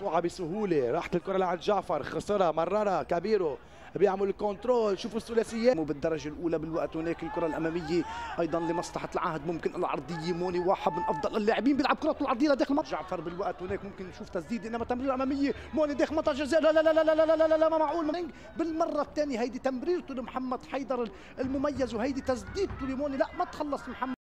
روعه بسهوله، راحت الكره لعند جعفر، خسرها، مررها كبيرو، بيعمل الكنترول. شوفوا الثلاثيات بالدرجه الاولى بالوقت. هناك الكره الاماميه ايضا لمصلحه العهد، ممكن العرضيه. موني واحد من افضل اللاعبين بيلعب كرته العرضيه لداخل المنطقه. جعفر بالوقت هناك ممكن نشوف تسديد، انما تمريره اماميه. موني داخل منطقه الجزاء. لا لا لا لا لا لا لا لا ما معقول. بالمره الثانيه هيدي تمريرته لمحمد حيدر المميز، وهيدي تسديدته لموني. لا ما تخلص محمد.